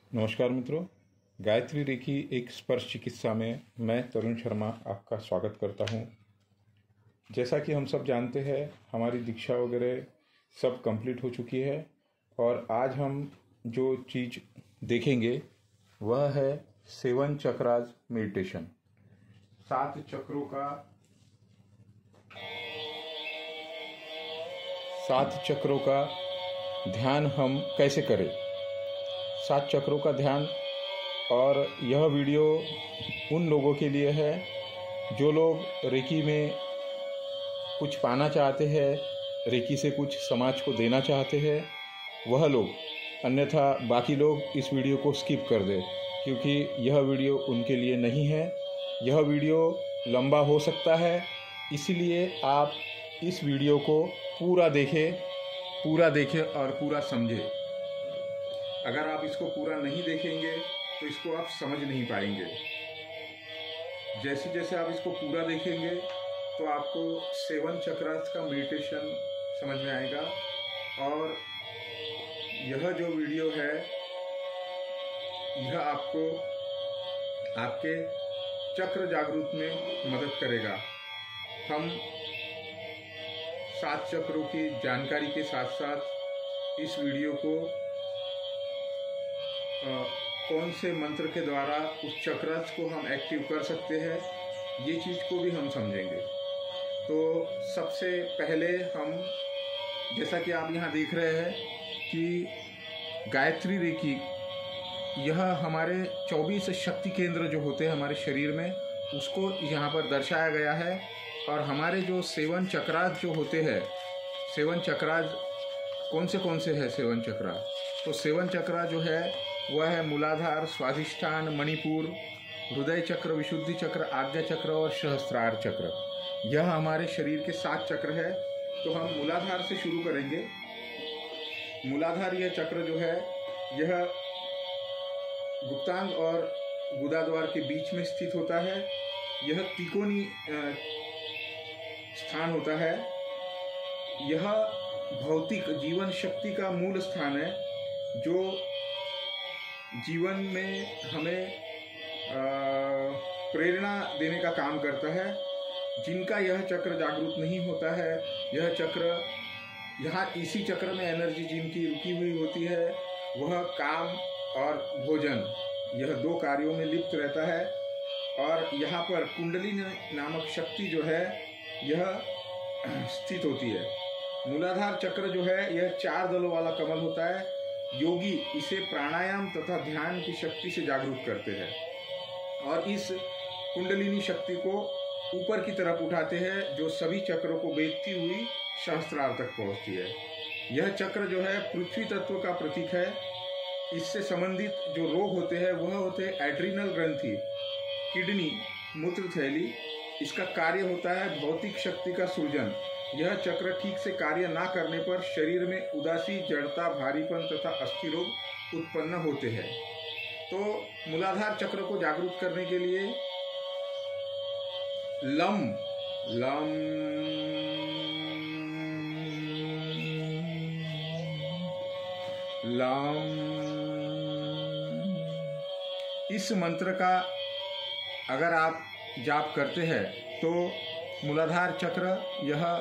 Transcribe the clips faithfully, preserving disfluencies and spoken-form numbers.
नमस्कार मित्रों, गायत्री रेकी एक स्पर्श चिकित्सा में मैं तरुण शर्मा आपका स्वागत करता हूं। जैसा कि हम सब जानते हैं, हमारी दीक्षा वगैरह सब कंप्लीट हो चुकी है और आज हम जो चीज़ देखेंगे वह है सेवन चक्रास मेडिटेशन। सात चक्रों का सात चक्रों का ध्यान हम कैसे करें। सात चक्रों का ध्यान। और यह वीडियो उन लोगों के लिए है जो लोग रेकी में कुछ पाना चाहते हैं, रेकी से कुछ समाज को देना चाहते हैं, वह लोग। अन्यथा बाकी लोग इस वीडियो को स्किप कर दें, क्योंकि यह वीडियो उनके लिए नहीं है। यह वीडियो लंबा हो सकता है, इसलिए आप इस वीडियो को पूरा देखें पूरा देखें और पूरा समझें। अगर आप इसको पूरा नहीं देखेंगे तो इसको आप समझ नहीं पाएंगे। जैसे जैसे आप इसको पूरा देखेंगे तो आपको सेवन चक्रास का मेडिटेशन समझ में आएगा। और यह जो वीडियो है यह आपको आपके चक्र जागृत में मदद करेगा। हम सात चक्रों की जानकारी के साथ साथ इस वीडियो को आ, कौन से मंत्र के द्वारा उस चक्रास को हम एक्टिव कर सकते हैं, ये चीज़ को भी हम समझेंगे। तो सबसे पहले हम, जैसा कि आप यहाँ देख रहे हैं कि गायत्री रेकी, यह हमारे चौबीस शक्ति केंद्र जो होते हैं हमारे शरीर में, उसको यहाँ पर दर्शाया गया है। और हमारे जो सेवन चक्रास जो होते हैं, सेवन चक्रास कौन से कौन से है सेवन चक्रा? तो सेवन चक्रा जो है वह है मूलाधार, स्वाधिष्ठान, मणिपुर, हृदय चक्र, विशुद्धि चक्र, आज्ञा चक्र और सहस्त्रार चक्र। यह हमारे शरीर के सात चक्र है। तो हम मूलाधार से शुरू करेंगे। मूलाधार यह चक्र जो है यह गुप्तांग और गुदाद्वार के बीच में स्थित होता है। यह त्रिकोणी स्थान होता है। यह भौतिक जीवन शक्ति का मूल स्थान है, जो जीवन में हमें प्रेरणा देने का काम करता है। जिनका यह चक्र जागृत नहीं होता है, यह चक्र यहाँ इसी चक्र में एनर्जी जिनकी रुकी हुई होती है, वह काम और भोजन, यह दो कार्यों में लिप्त रहता है। और यहाँ पर कुंडलिनी नामक शक्ति जो है यह स्थित होती है। मूलाधार चक्र जो है यह चार दलों वाला कमल होता है। योगी इसे प्राणायाम तथा ध्यान की शक्ति से जागरूक करते हैं और इस कुंडलिनी शक्ति को ऊपर की तरफ उठाते हैं, जो सभी चक्रों को बेचती हुई सहस्त्रार तक पहुंचती है। यह चक्र जो है पृथ्वी तत्व का प्रतीक है। इससे संबंधित जो रोग होते हैं वह होते हैं एड्रिनल ग्रंथि, किडनी, मूत्र थैली। इसका कार्य होता है भौतिक शक्ति का सृजन। यह चक्र ठीक से कार्य ना करने पर शरीर में उदासी, जड़ता, भारीपन तथा अस्थि रोग उत्पन्न होते हैं। तो मूलाधार चक्र को जागरूक करने के लिए लम लम लम इस मंत्र का अगर आप जाप करते हैं तो मूलाधार चक्र, यह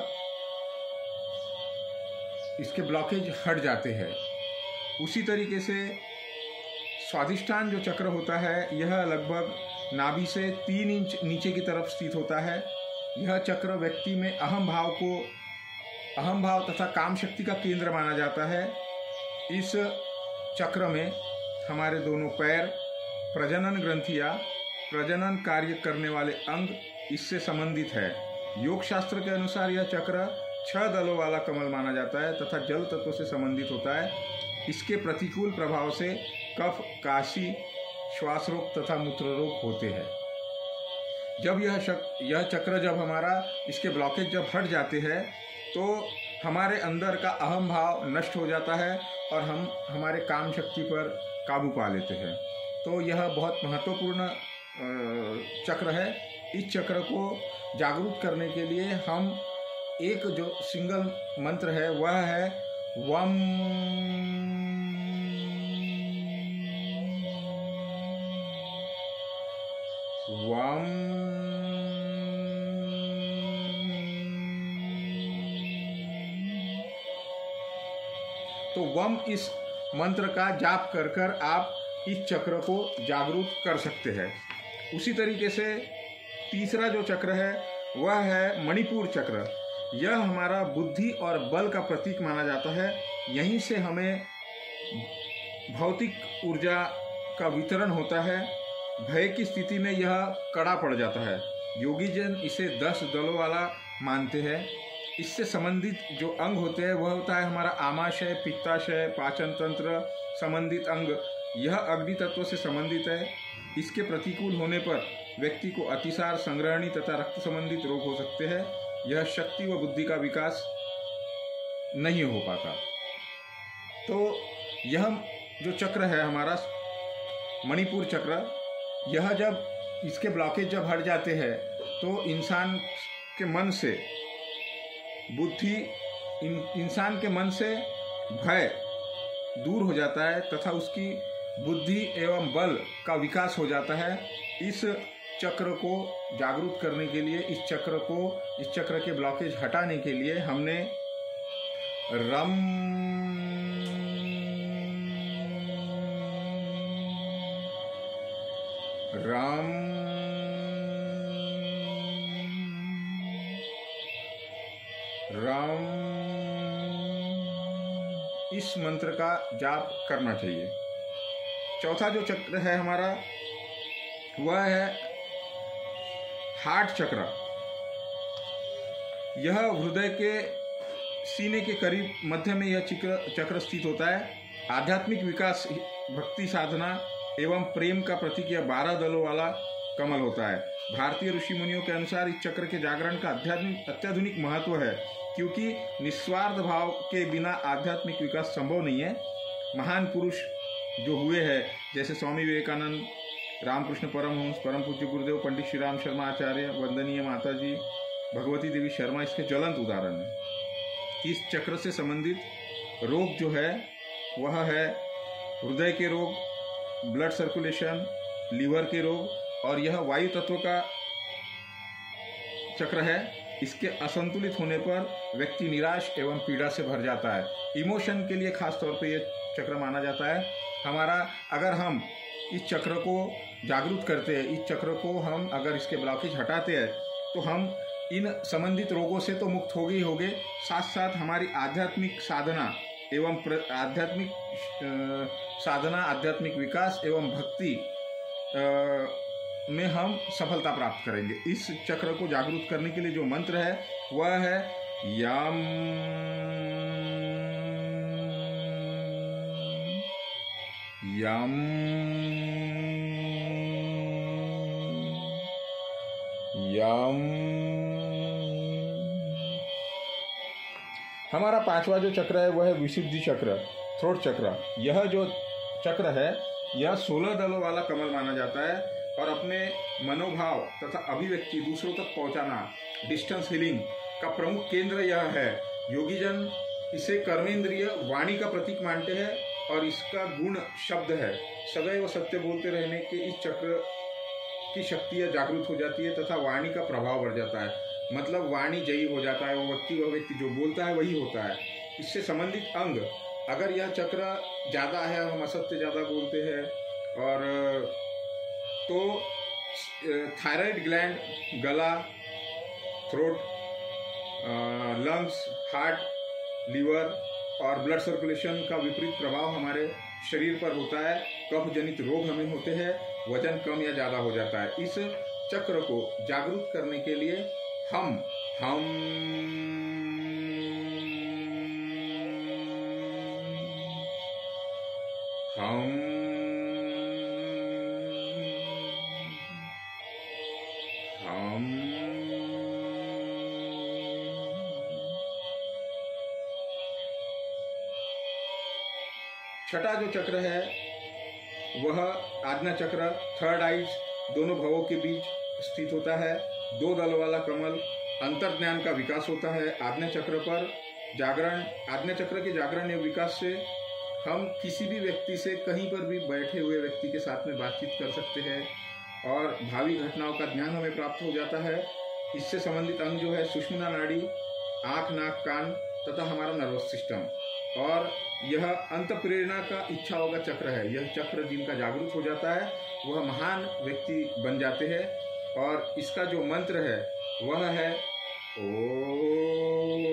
इसके ब्लॉकेज हट जाते हैं। उसी तरीके से स्वाधिष्ठान जो चक्र होता है यह लगभग नाभि से तीन इंच नीचे की तरफ स्थित होता है। यह चक्र व्यक्ति में अहम भाव को अहम भाव तथा काम शक्ति का केंद्र माना जाता है। इस चक्र में हमारे दोनों पैर, प्रजनन ग्रंथियां, प्रजनन कार्य करने वाले अंग इससे संबंधित है। योग शास्त्र के अनुसार यह चक्र छह दलों वाला कमल माना जाता है तथा जल तत्व से संबंधित होता है। इसके प्रतिकूल प्रभाव से कफ, काशी, श्वास रोग तथा मूत्र रोग होते हैं। जब यह शक, यह चक्र जब हमारा इसके ब्लॉकेज जब हट जाते हैं तो हमारे अंदर का अहम भाव नष्ट हो जाता है और हम हमारे काम शक्ति पर काबू पा लेते हैं। तो यह बहुत महत्वपूर्ण चक्र है। इस चक्र को जागरूक करने के लिए हम एक जो सिंगल मंत्र है वह है वम वम तो वम इस मंत्र का जाप कर कर आप इस चक्र को जागरूक कर सकते हैं। उसी तरीके से तीसरा जो चक्र है वह है मणिपुर चक्र। यह हमारा बुद्धि और बल का प्रतीक माना जाता है। यहीं से हमें भौतिक ऊर्जा का वितरण होता है। भय की स्थिति में यह कड़ा पड़ जाता है। योगी जन इसे दस दलों वाला मानते हैं। इससे संबंधित जो अंग होते हैं वह होता है हमारा आमाशय, पित्ताशय, पाचन तंत्र संबंधित अंग। यह अग्नि तत्व से संबंधित है। इसके प्रतिकूल होने पर व्यक्ति को अतिसार, संग्रहणी तथा रक्त संबंधित रोग हो सकते हैं। यह शक्ति व बुद्धि का विकास नहीं हो पाता। तो यह जो चक्र है हमारा मणिपुर चक्र, यह जब इसके ब्लॉकेज जब हट जाते हैं तो इंसान के मन से बुद्धि इन, इंसान के मन से भय दूर हो जाता है तथा उसकी बुद्धि एवं बल का विकास हो जाता है। इस चक्र को जागरूक करने के लिए, इस चक्र को इस चक्र के ब्लॉकेज हटाने के लिए हमने रम राम राम इस मंत्र का जाप करना चाहिए। चौथा जो चक्र है हमारा वह है हार्ट चक्र। यह हृदय के सीने के करीब मध्य में यह चक्र चक्र स्थित होता है। आध्यात्मिक विकास, भक्ति साधना एवं प्रेम का प्रतीक यह बारह दलों वाला कमल होता है। भारतीय ऋषि मुनियों के अनुसार इस चक्र के जागरण का आध्यात्मिक अत्याधुनिक महत्व है, क्योंकि निस्वार्थ भाव के बिना आध्यात्मिक विकास संभव नहीं है। महान पुरुष जो हुए हैं जैसे स्वामी विवेकानंद, रामकृष्ण परमहंस, परम पूज्य गुरुदेव पंडित श्री राम शर्मा आचार्य, वंदनीय माताजी भगवती देवी शर्मा इसके ज्वलंत उदाहरण है। इस चक्र से संबंधित रोग जो है वह है हृदय के रोग, ब्लड सर्कुलेशन, लीवर के रोग, और यह वायु तत्व का चक्र है। इसके असंतुलित होने पर व्यक्ति निराश एवं पीड़ा से भर जाता है। इमोशन के लिए खास तौर पे यह चक्र माना जाता है। हमारा अगर हम इस चक्र को जागरूक करते हैं, इस चक्र को हम अगर इसके ब्लॉकेज हटाते हैं तो हम इन संबंधित रोगों से तो मुक्त हो गए ही होंगे, साथ साथ हमारी आध्यात्मिक साधना एवं आध्यात्मिक साधना, आध्यात्मिक विकास एवं भक्ति में हम सफलता प्राप्त करेंगे। इस चक्र को जागरूक करने के लिए जो मंत्र है वह है यम यम यम। हमारा पांचवा जो चक्र है वह है विशुद्धि चक्र, थ्रोट चक्र। यह जो चक्र है यह सोलह दलों वाला कमल माना जाता है और अपने मनोभाव तथा अभिव्यक्ति दूसरों तक पहुंचाना, डिस्टेंस हीलिंग का प्रमुख केंद्र यह है। योगी जन इसे कर्मेंद्रिय वाणी का प्रतीक मानते हैं और इसका गुण शब्द है। सदैव सत्य बोलते रहने के इस चक्र की शक्तियाँ जागृत हो जाती है तथा वाणी का प्रभाव बढ़ जाता है। मतलब वाणी जयी हो जाता है, वो व्यक्ति वह व्यक्ति जो बोलता है वही होता है। इससे संबंधित अंग, अगर यह चक्र ज़्यादा है, हम असत्य ज़्यादा बोलते हैं, और तो थायराइड ग्लैंड, गला, थ्रोट, लंग्स, हार्ट, लीवर और ब्लड सर्कुलेशन का विपरीत प्रभाव हमारे शरीर पर होता है। कफ जनित रोग हमें होते हैं, वजन कम या ज़्यादा हो जाता है। इस चक्र को जागरूक करने के लिए हम हम हम हम छठा जो चक्र है वह आज्ञा चक्र, थर्ड आइज, दोनों भवों के बीच स्थित होता है। दो दल वाला कमल, अंतर्ज्ञान का विकास होता है। आज्ञा चक्र पर जागरण, आज्ञा चक्र के जागरण एवं विकास से हम किसी भी व्यक्ति से कहीं पर भी बैठे हुए व्यक्ति के साथ में बातचीत कर सकते हैं और भावी घटनाओं का ज्ञान हमें प्राप्त हो जाता है। इससे संबंधित अंग जो है सुषुम्ना नाड़ी, आँख, नाक, कान तथा हमारा नर्वस सिस्टम। और यह अंत प्रेरणा का इच्छाओं का चक्र है। यह चक्र जिनका जागरूक हो जाता है वह महान व्यक्ति बन जाते हैं। और इसका जो मंत्र है वह है ओम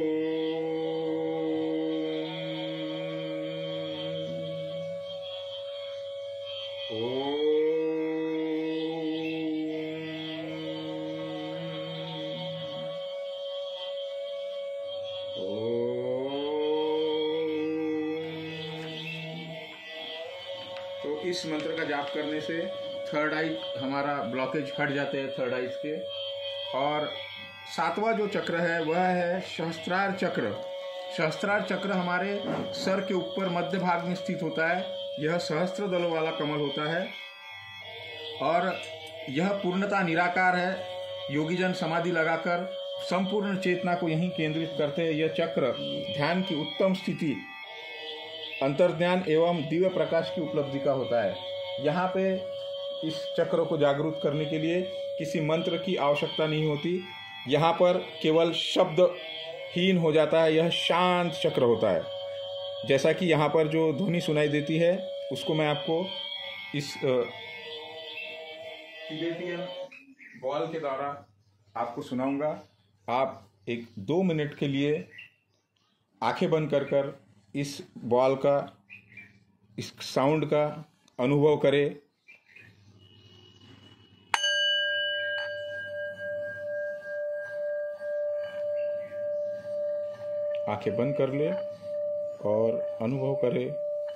ओम तो इस मंत्र का जाप करने से थर्ड आई हमारा ब्लॉकेज हट जाते हैं, थर्ड आइज के। और सातवां जो चक्र है वह है सहस्त्रार चक्र। सहस्त्रार चक्र हमारे सर के ऊपर मध्य भाग में स्थित होता है। यह सहस्त्र दलों वाला कमल होता है और यह पूर्णता निराकार है। योगीजन समाधि लगाकर संपूर्ण चेतना को यहीं केंद्रित करते हैं। यह चक्र ध्यान की उत्तम स्थिति, अंतर्ज्ञान एवं दिव्य प्रकाश की उपलब्धि का होता है। यहाँ पे इस चक्र को जागरूक करने के लिए किसी मंत्र की आवश्यकता नहीं होती। यहाँ पर केवल शब्दहीन हो जाता है। यह शांत चक्र होता है। जैसा कि यहाँ पर जो ध्वनि सुनाई देती है उसको मैं आपको इस टिबेटियन बॉल के द्वारा आपको सुनाऊंगा। आप एक दो मिनट के लिए आंखें बंद कर कर इस बॉल का, इस साउंड का अनुभव करें। आंखें बंद कर ले और अनुभव करें।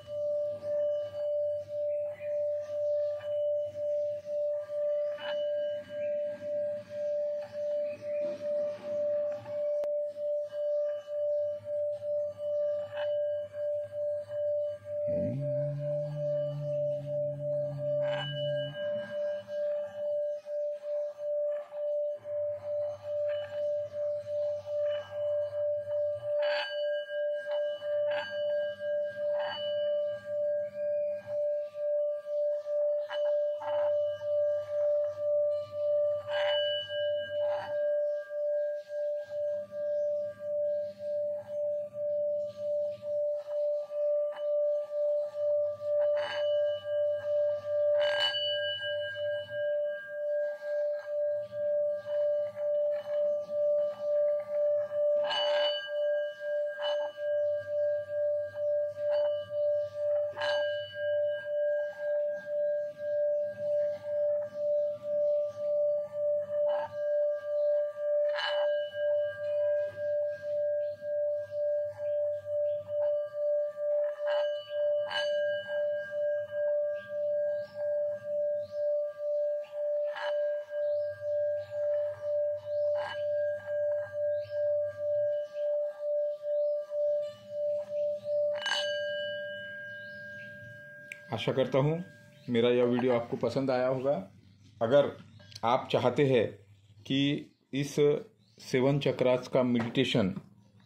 आशा करता हूँ मेरा यह वीडियो आपको पसंद आया होगा। अगर आप चाहते हैं कि इस सेवन चक्रास का मेडिटेशन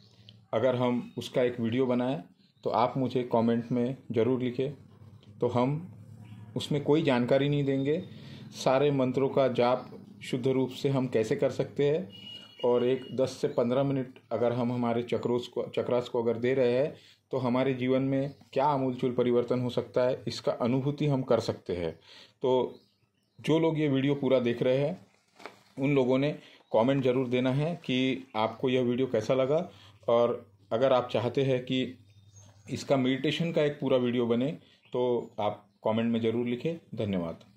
अगर हम उसका एक वीडियो बनाएं तो आप मुझे कमेंट में ज़रूर लिखें। तो हम उसमें कोई जानकारी नहीं देंगे, सारे मंत्रों का जाप शुद्ध रूप से हम कैसे कर सकते हैं और एक दस से पंद्रह मिनट अगर हम हमारे चक्रोस को चक्रास को अगर दे रहे हैं तो हमारे जीवन में क्या आमूलचूल परिवर्तन हो सकता है, इसका अनुभूति हम कर सकते हैं। तो जो लोग ये वीडियो पूरा देख रहे हैं उन लोगों ने कमेंट ज़रूर देना है कि आपको यह वीडियो कैसा लगा। और अगर आप चाहते हैं कि इसका मेडिटेशन का एक पूरा वीडियो बने तो आप कमेंट में ज़रूर लिखें। धन्यवाद।